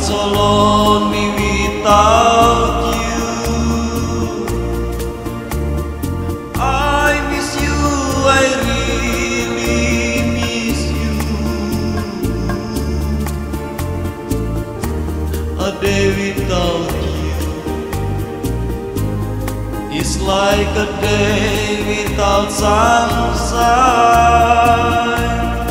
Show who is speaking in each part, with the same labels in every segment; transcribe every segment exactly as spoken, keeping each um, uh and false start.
Speaker 1: so lonely without you. I miss you, I really miss you. A day without you is like a day without sunshine.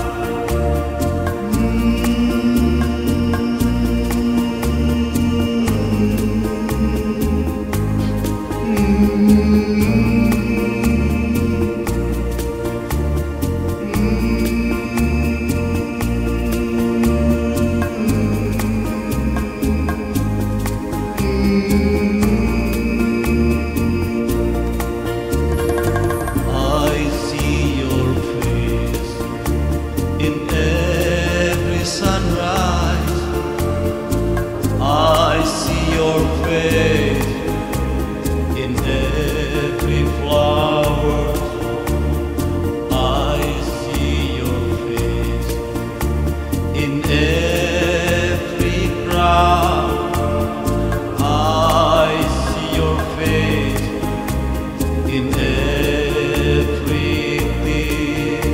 Speaker 1: In every flower, I see your face. In every crowd, I see your face. In everything,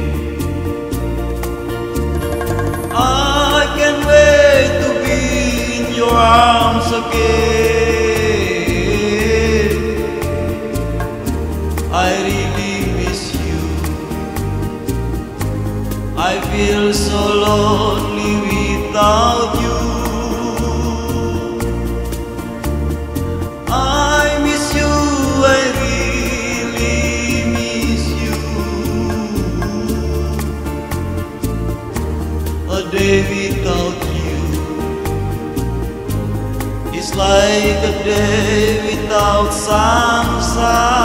Speaker 1: I can't wait to be in your arms again. I really miss you. I feel so lonely without you. I miss you, I really miss you. A day without you is like a day without sunshine.